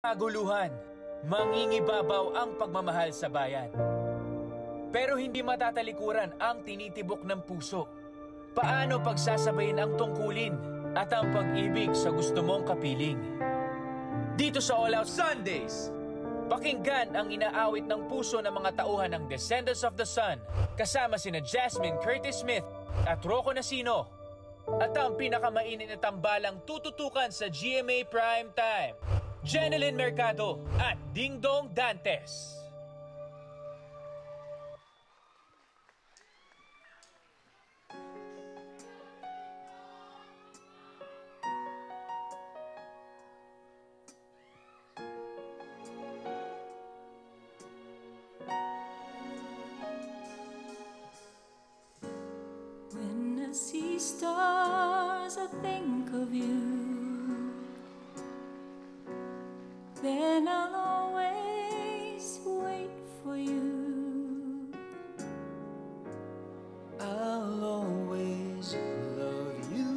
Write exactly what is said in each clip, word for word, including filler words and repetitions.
Kaguluhan, mangingibabaw ang pagmamahal sa bayan. Pero hindi matatalikuran ang tinitibok ng puso. Paano pagsasabayin ang tungkulin at ang pag-ibig sa gusto mong kapiling? Dito sa All Out Sundays, pakinggan ang inaawit ng puso ng mga tauhan ng Descendants of the Sun kasama sina Jasmine Curtis Smith at Rocco Nasino. At ang pinakamainit na tambalang tututukan sa G M A Prime Time, Jeneline Mercado at Dingdong Dantes. When I see stars, I think of you. Then I'll always wait for you. I'll always love you,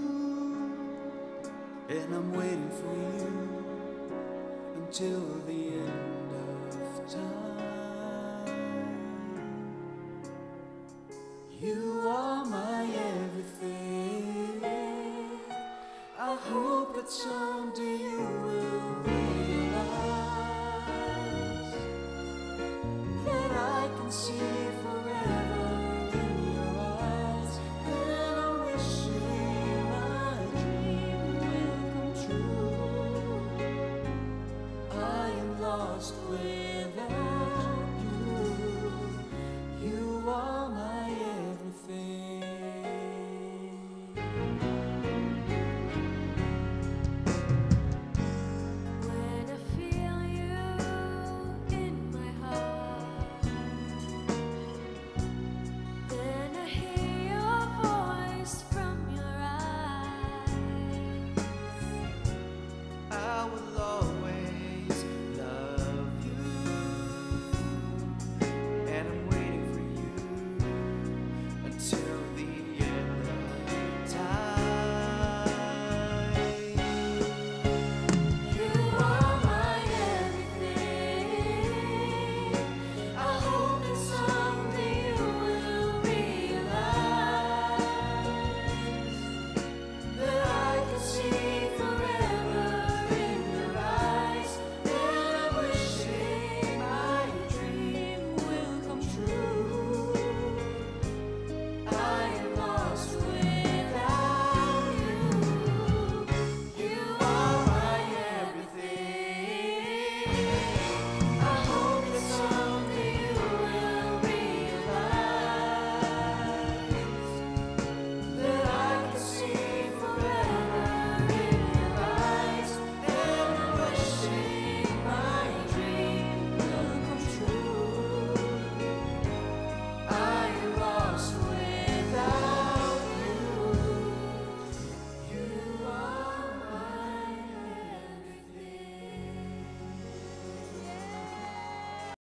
and I'm waiting for you until the end of time. You are my everything. I hope that someday you will realize that I can see forever in your eyes, and I'm wishing my dream will come true. I am lost without